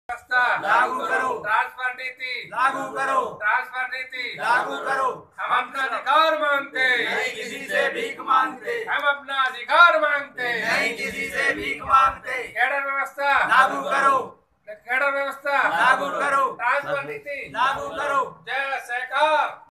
व्यवस्था लागू करो, ट्रांसफर नीति लागू करो, ट्रांसफर नीति लागू करो। हम अपना अधिकार मांगते नहीं किसी से भीख मांगते, हम अपना अधिकार मांगते नहीं किसी से भीख मांगते। कैडर व्यवस्था लागू करो, कैडर व्यवस्था लागू करो, ट्रांसफर नीति लागू करो। जय सरकार।